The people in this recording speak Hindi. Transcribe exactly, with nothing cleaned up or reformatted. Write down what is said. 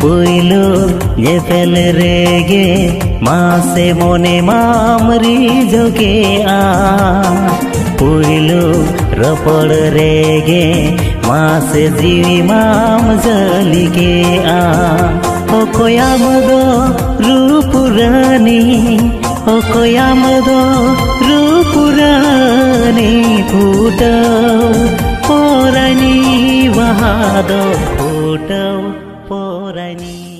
पुइलु येपेल रेगे मासे मोने मामरी जोगे आ पुइलु रपड़ रेगे मासे जीवी माम जलिगे आ ओकोयाम दो रूपुरानी ओकोयाम दो रूपुरानी फुटौ पोरानी वहादो फुटौ पोरानी।